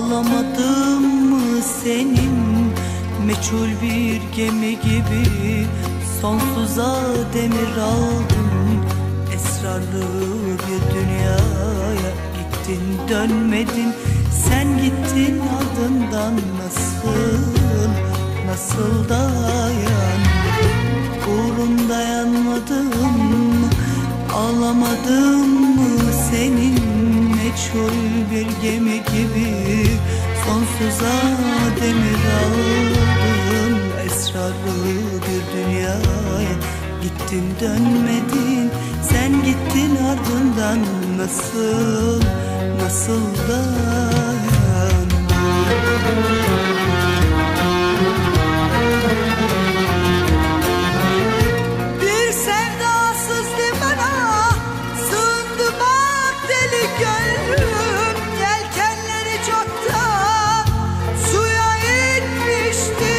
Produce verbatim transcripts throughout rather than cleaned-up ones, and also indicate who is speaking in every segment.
Speaker 1: Ağlamadım mı senin meçhul bir gemi gibi, sonsuza demir aldın, esrarlı bir dünyaya gittin dönmedin. Sen gittin ardından nasıl, nasıl dayan? Uğrunda yanmadım mı, ağlamadım mı senin meçhul bir gemi gibi, sonsuza demir aldın, esrarlı bir dünyaya gittin dönmedin. Sen gittin ardından nasıl, nasıl dayan? Bir sevdasız limana sığındı bak deli gönlüm, yelkenleri çoktan suya inmişti.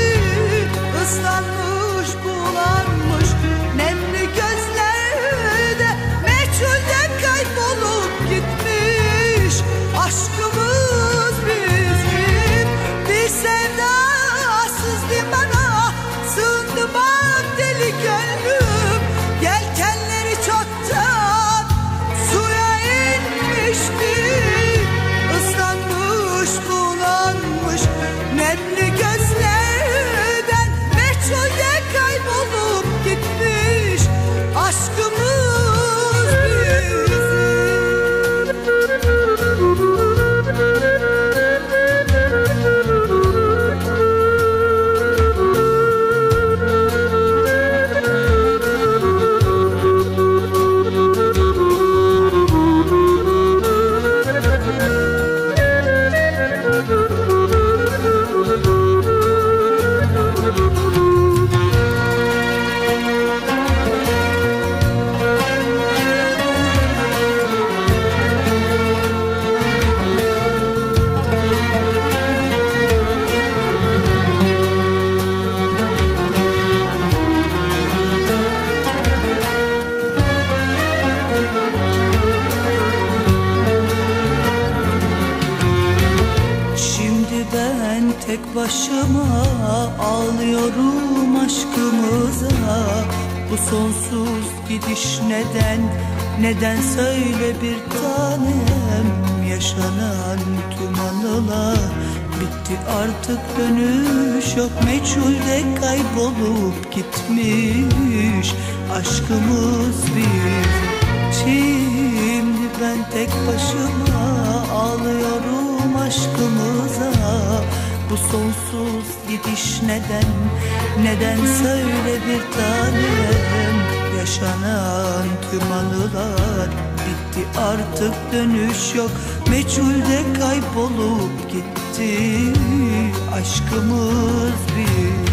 Speaker 1: Islanmış bulanmış nemli gözlerde meçhulde kaybolup gitmiş aşkımız bizim. Bir sevdasız limana sığındı bak deli gönlüm, yelkenleri çoktan suya inmişti. Islanmış bulanmış nemli gözlerden meçhulde kaybolup gitmiş aşkımız bizim. Ben tek başıma ağlıyorum aşkımıza. Bu sonsuz gidiş neden, neden söyle bir tanem? Yaşanan tüm anılar bitti artık, dönüş yok. Meçhulde kaybolup gitmiş aşkımız bir. Şimdi ben tek başıma ağlıyorum aşkımıza. Bu sonsuz gidiş neden, neden söyle bir tanem? Yaşanan tüm anılar bitti artık, dönüş yok. Meçhulde kaybolup gitti aşkımız bir.